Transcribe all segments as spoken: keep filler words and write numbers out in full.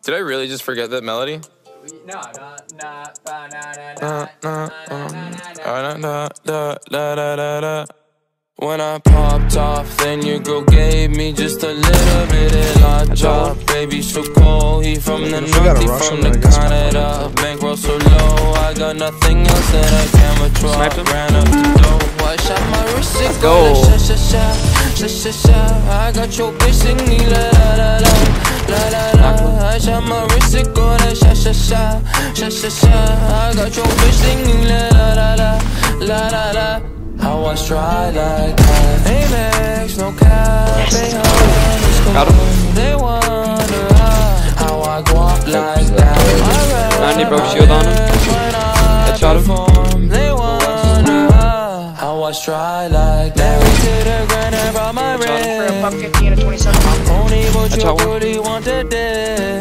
Did I really just forget that melody? No, no, When I popped off, then your girl gave me just a little bit of la chop. Baby, so cold, he from the north, he from the Canada. Bankroll so low, I got nothing else that I can withdraw. Ran up the dough, I shot my wrist, it go like sha sha sha, sha sha sha. I got your bitch singing la la la la la la. I shot my wrist, it go like sha sha sha, sha sha sha. I got your bitch singing la la la la la la. How I try like that. Amex, no cap, they hard. They wonder how I go up like that. ninety broke shield on him. Headshot him. They wonder how I try like that. We to the grind and brought my red. For a buck fifty and a twenty-seven. Only what you really want today.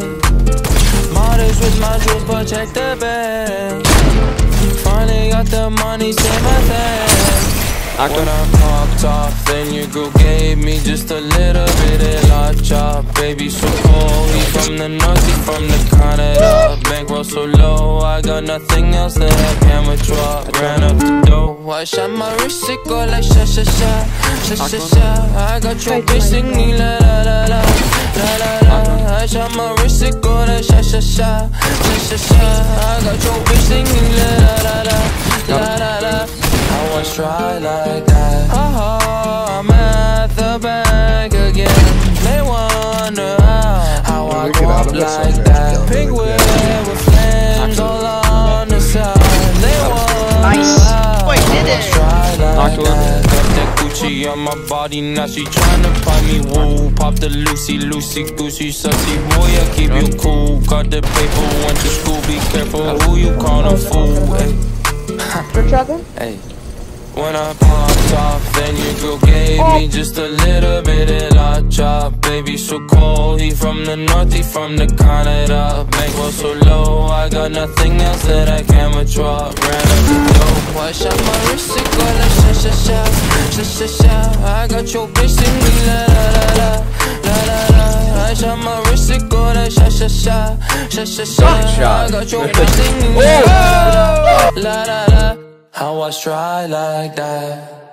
Modest with my jewels, but check the bag. Finally got the money, say my thanks. When I popped off, then your girl gave me just a little bit of la chop. Baby, so cold, he from the north, he from the Canada. Bankroll so low, I got nothing else that I can withdraw. Ran up the dough, I shot my wrist, it go like sha sha sha, sha sha sha. I got your bitch singing la la la la, la la la. I shot my wrist, it go like sha sha sha, sha sha sha. I got your bitch singing la la la la, la la la. I was try like that. Oh, I'm at the bank again. They wonder how, how I go up like that. Pink whip with flames all on the side. They wonder Nice. how Wait, did I was it? try like that. Got that Gucci on my body, now she tryna find me. Woo, pop the Lucy, Lucy, Gucci, sussy boy, I keep you cool. Got the paper, went to school, be careful who you callin' fool. Hey. Hey. When I popped off, then your girl gave me just a little bit of la chop. Baby, so cold, he from the north, he from the Canada. Bankroll so low, I got nothing else that I can withdraw. Ran up the dough, I shot my wrist, it go like sha sha sha, sha sha sha. I got your bitch singing la la la la, la la la. I shot my wrist, it go like sha sha sha, sha sha sha. I got your bitch singing la la la, la la la. How I try like that.